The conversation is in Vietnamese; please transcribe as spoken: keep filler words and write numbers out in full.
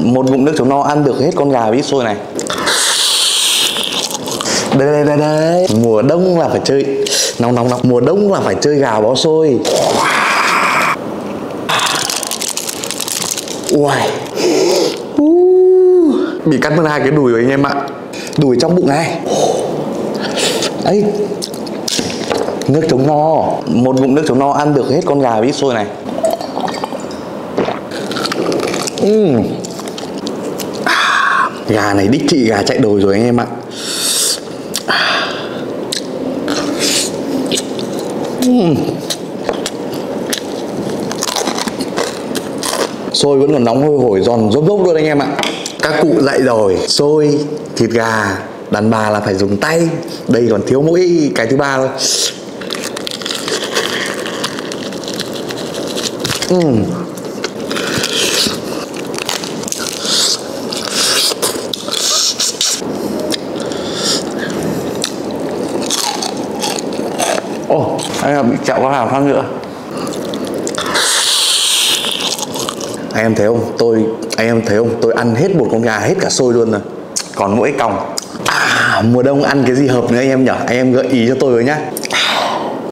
Một ngụm nước chống no ăn được hết con gà với ít xôi này. Đây đây đây đây. Mùa đông là phải chơi nóng nóng nóng. Mùa đông là phải chơi gà bó xôi. Uầy. uh. Bị cắt mất hai cái đùi rồi anh em ạ. Đùi trong bụng này. Ấy. Nước chống no. Một ngụm nước chống no ăn được hết con gà với ít xôi này. uhm. à, Gà này đích thị gà chạy đồi rồi anh em ạ. uhm. Xôi vẫn còn nóng hôi hổi giòn rốp rốp luôn anh em ạ. Các cụ dạy rồi, xôi, thịt gà, đàn bà là phải dùng tay. Đây còn thiếu mỗi cái thứ ba thôi. uhm. Ồ, oh, anh em bị chẹo có hàm phát nữa. Anh em thấy không? Tôi, anh em thấy không? Tôi ăn hết một con gà, hết cả xôi luôn rồi. Còn mỗi còng. À, mùa đông ăn cái gì hợp nữa anh em nhỉ? Anh em gợi ý cho tôi với nhá.